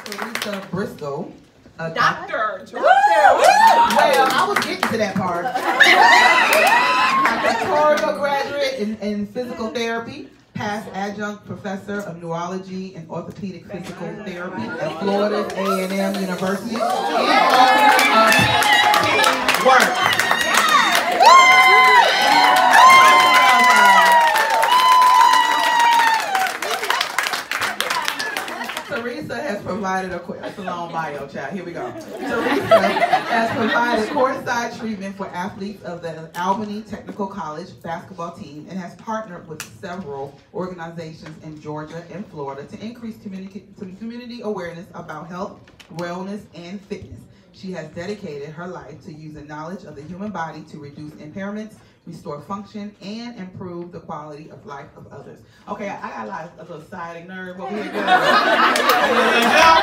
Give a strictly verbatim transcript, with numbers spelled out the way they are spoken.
Teresa Bristol. A Doctor. Doctor. Well, I was getting to that part. A doctoral graduate in, in physical therapy, past adjunct professor of neurology and orthopedic physical therapy at Florida's A and M University, and author of Work. Teresa has provided a that's a long bio, child. Here we go. Teresa has provided courtside treatment for athletes of the Albany Technical College basketball team and has partnered with several organizations in Georgia and Florida to increase community, community awareness about health, wellness, and fitness. She has dedicated her life to using knowledge of the human body to reduce impairments, restore function, and improve the quality of life of others. Okay, I, I got a, lot of, a little siding nerve over here.